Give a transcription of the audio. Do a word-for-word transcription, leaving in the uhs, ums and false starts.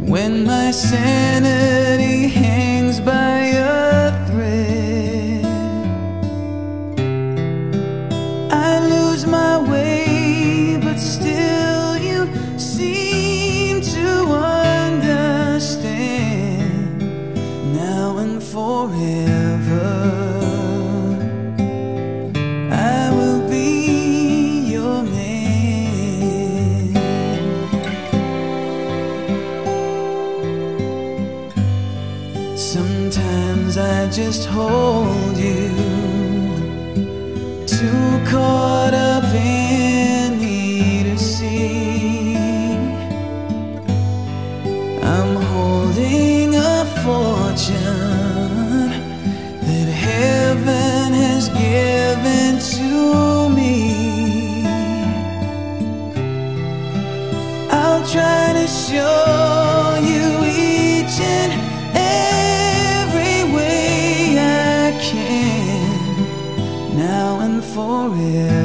when my sanity hangs by a thread. I lose my way, but still you seem to understand. Now and forever I will be your man. Sometimes I just hold you, too caught up in me to see. I'm holding a fortune that heaven has given to me. I'll try to show you each and every way I can, now and forever.